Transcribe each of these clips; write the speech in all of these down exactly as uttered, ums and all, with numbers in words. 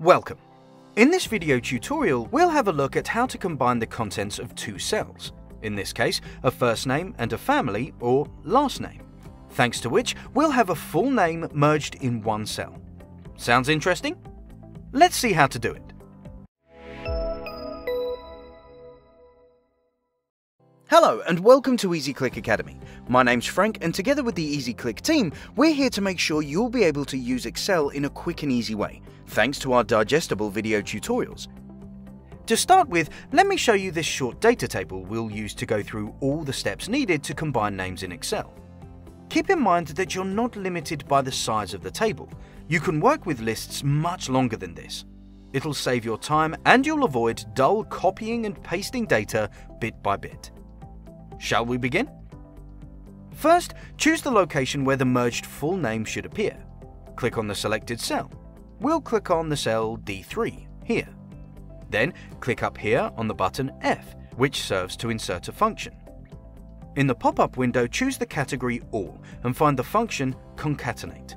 Welcome. In this video tutorial, we'll have a look at how to combine the contents of two cells, in this case, a first name and a family or last name, thanks to which we'll have a full name merged in one cell. Sounds interesting? Let's see how to do it. Hello and welcome to EasyClick Academy. My name's Frank and together with the EasyClick team, we're here to make sure you'll be able to use Excel in a quick and easy way, thanks to our digestible video tutorials. To start with, let me show you this short data table we'll use to go through all the steps needed to combine names in Excel. Keep in mind that you're not limited by the size of the table. You can work with lists much longer than this. It'll save your time and you'll avoid dull copying and pasting data bit by bit. Shall we begin? First, choose the location where the merged full name should appear. Click on the selected cell. We'll click on the cell D three, here. Then, click up here on the button F, which serves to insert a function. In the pop-up window, choose the category All and find the function Concatenate.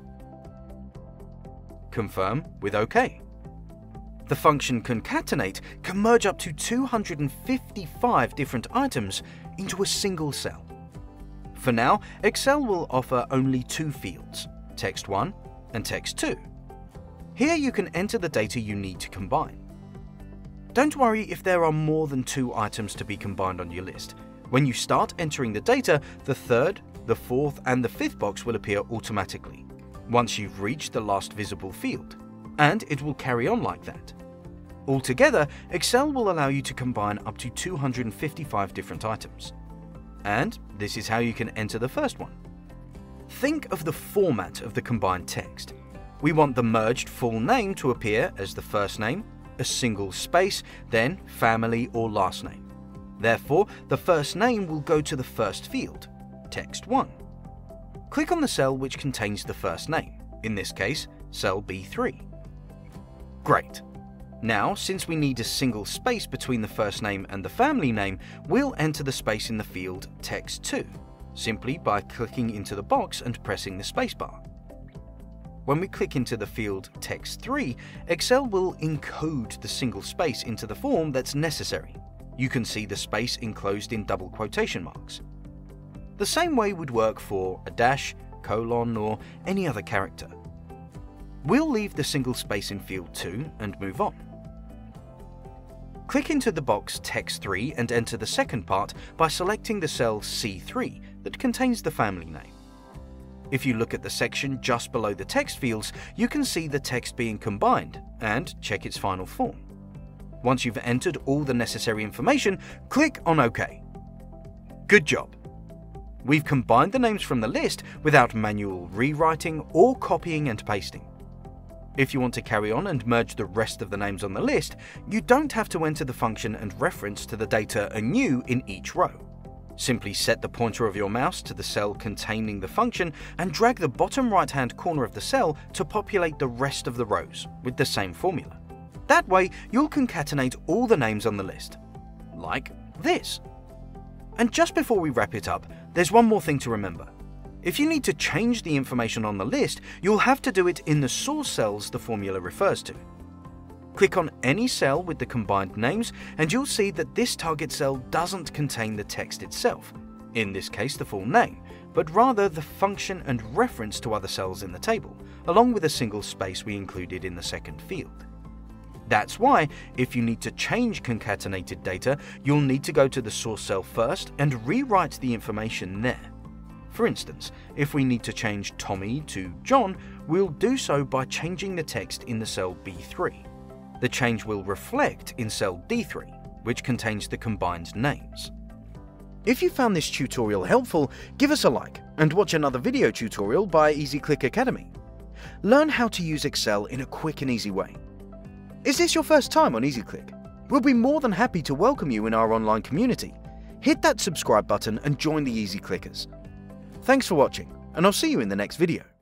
Confirm with OK. The function Concatenate can merge up to two hundred fifty-five different items into a single cell. For now, Excel will offer only two fields, text one and text two. Here you can enter the data you need to combine. Don't worry if there are more than two items to be combined on your list. When you start entering the data, the third, the fourth and the fifth box will appear automatically, once you've reached the last visible field, and it will carry on like that. Altogether, Excel will allow you to combine up to two hundred fifty-five different items. And this is how you can enter the first one. Think of the format of the combined text. We want the merged full name to appear as the first name, a single space, then family or last name. Therefore, the first name will go to the first field, text one. Click on the cell which contains the first name, in this case, cell B three. Great. Now, since we need a single space between the first name and the family name, we'll enter the space in the field text two, simply by clicking into the box and pressing the spacebar. When we click into the field text three, Excel will encode the single space into the form that's necessary. You can see the space enclosed in double quotation marks. The same way would work for a dash, colon, or any other character. We'll leave the single space in field two and move on. Click into the box text three and enter the second part by selecting the cell C three that contains the family name. If you look at the section just below the text fields, you can see the text being combined and check its final form. Once you've entered all the necessary information, click on OK. Good job! We've combined the names from the list without manual rewriting or copying and pasting. If you want to carry on and merge the rest of the names on the list, you don't have to enter the function and reference to the data anew in each row. Simply set the pointer of your mouse to the cell containing the function and drag the bottom right-hand corner of the cell to populate the rest of the rows with the same formula. That way, you'll concatenate all the names on the list, like this. And just before we wrap it up, there's one more thing to remember. If you need to change the information on the list, you'll have to do it in the source cells the formula refers to. Click on any cell with the combined names and you'll see that this target cell doesn't contain the text itself, in this case the full name, but rather the function and reference to other cells in the table, along with a single space we included in the second field. That's why, if you need to change concatenated data, you'll need to go to the source cell first and rewrite the information there. For instance, if we need to change Tommy to John, we'll do so by changing the text in the cell B three. The change will reflect in cell D three, which contains the combined names. If you found this tutorial helpful, give us a like and watch another video tutorial by EasyClick Academy. Learn how to use Excel in a quick and easy way. Is this your first time on EasyClick? We'll be more than happy to welcome you in our online community. Hit that subscribe button and join the EasyClickers. Thanks for watching, and I'll see you in the next video.